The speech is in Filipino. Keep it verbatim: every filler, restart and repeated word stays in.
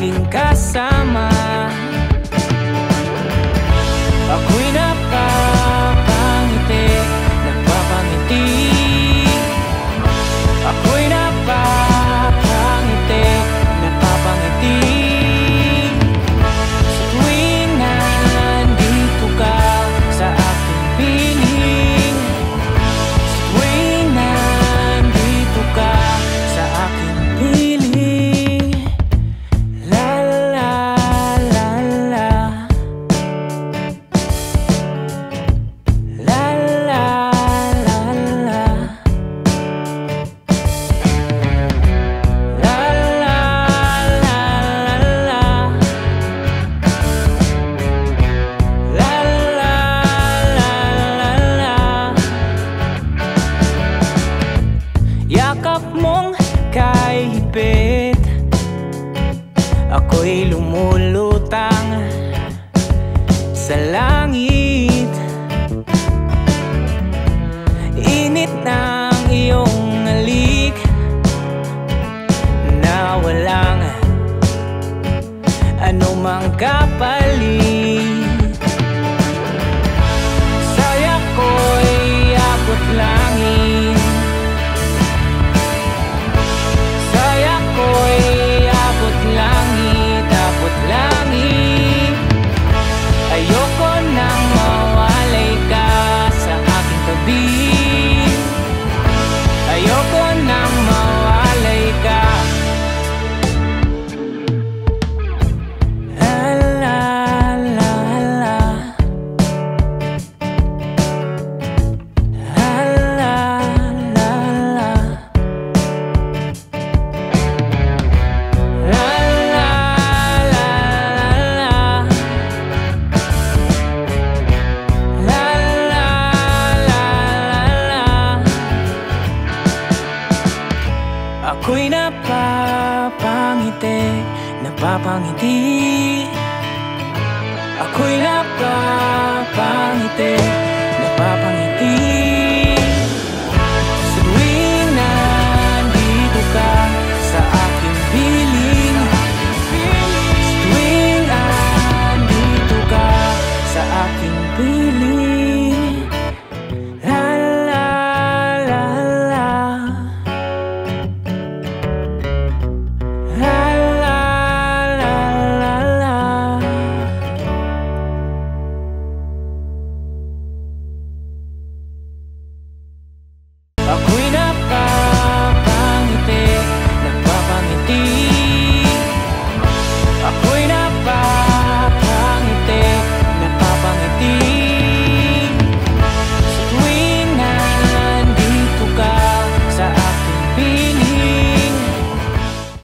aking kasama. Ako'y napapangiti, napapangiti. Ako'y napapangiti, napapangiti. Sa tuwing nandito ka sa aking piling, sa tuwing nandito ka sa aking piling. La la la la, la la la la, la la la la, la la la la. Yakap mong kahigpit, ako'y lumulutang sa langit. Init ng iyong halik na walang anumang kapalit. Saya ko'y abot langit, saya ko'y abot langit, abot langit. Ayoko nang mawalay ka sa aking tabi, ayoko nang mawalay ka. La la la la, la la la la, la la la la, la la la la. Ako'y napapangiti, napapangiti. Ako'y napapangiti.